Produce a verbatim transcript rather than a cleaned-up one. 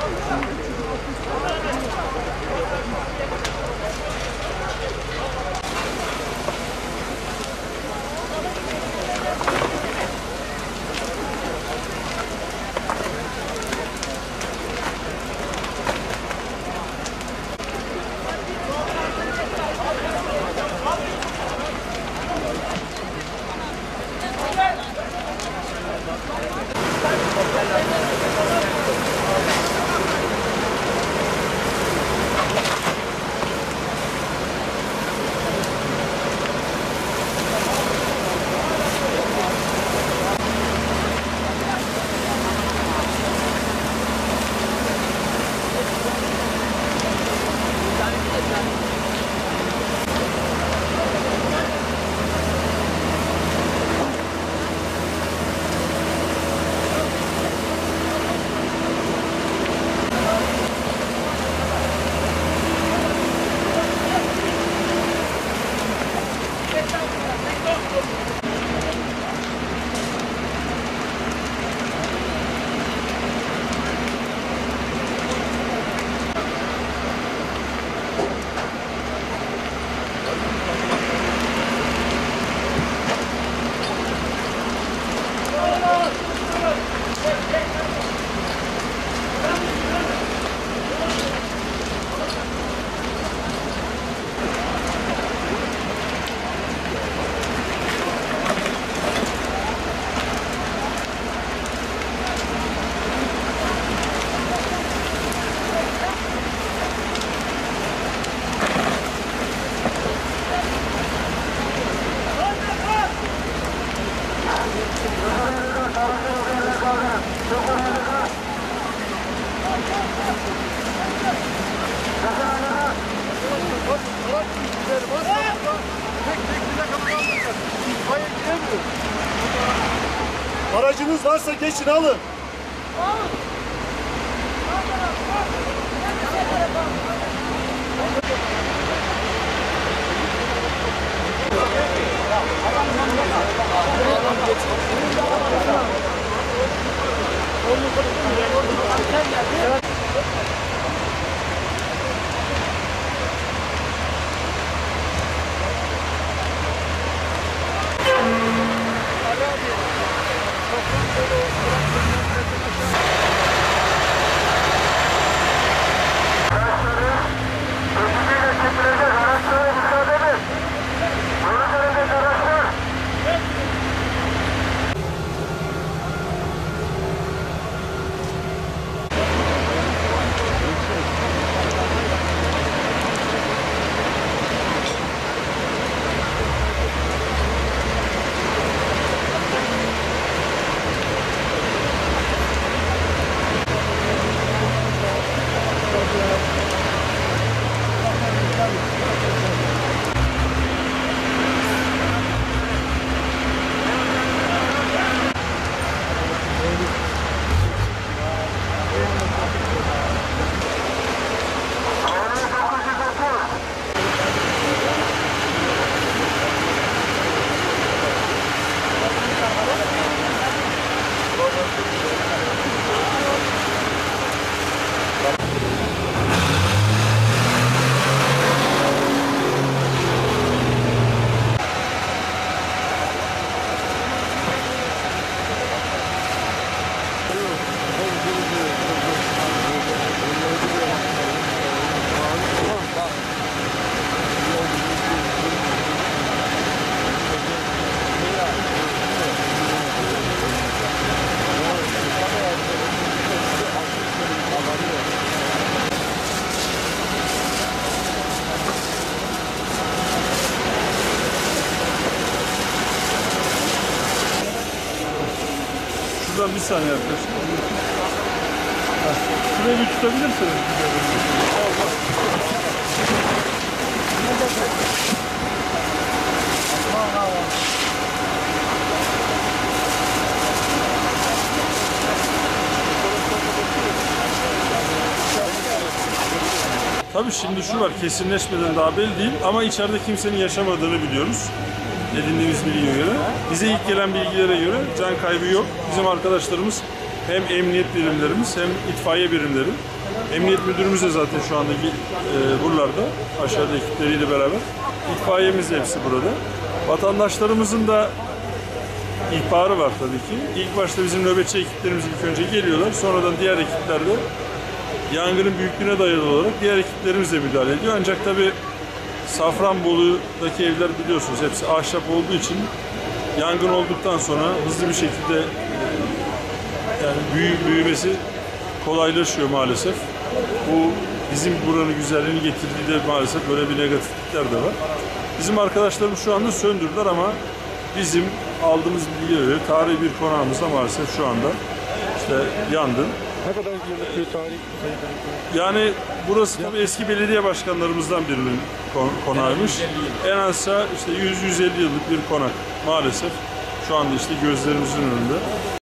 Aracınız varsa geçin, alın. Şuradan bir saniye arkadaşlar. Şurayı bir tutabilirsiniz. Tabii şimdi şu var, kesinleşmeden daha belli değil ama içeride kimsenin yaşamadığını biliyoruz. Edindiğimiz bilgiye göre. Bize ilk gelen bilgilere göre can kaybı yok. Bizim arkadaşlarımız hem emniyet birimlerimiz hem itfaiye birimleri. Emniyet müdürümüz de zaten şu anda e, buralarda, aşağıda ekipleriyle beraber. İtfaiyemiz de hepsi burada. Vatandaşlarımızın da ihbarı var tabii ki. İlk başta bizim nöbetçi ekiplerimiz ilk önce geliyorlar. Sonradan diğer ekipler de yangının büyüklüğüne dayalı olarak diğer ekiplerimiz de müdahale ediyor. Ancak tabii Safranbolu'daki evler biliyorsunuz hepsi ahşap olduğu için yangın olduktan sonra hızlı bir şekilde yani büyü, büyümesi kolaylaşıyor maalesef. Bu bizim buranın güzelliğini getirdiği de maalesef böyle bir negatiflikler de var. Bizim arkadaşlarımız şu anda söndürdüler ama bizim aldığımız bilgiye göre tarihi bir konağımızda maalesef şu anda işte yandı. Ne kadar yıllık bir tarih? Yani burası tabii eski belediye başkanlarımızdan birinin konağıymış. En azsa işte yüz yüz elli yıllık bir konak maalesef şu anda işte gözlerimizin önünde.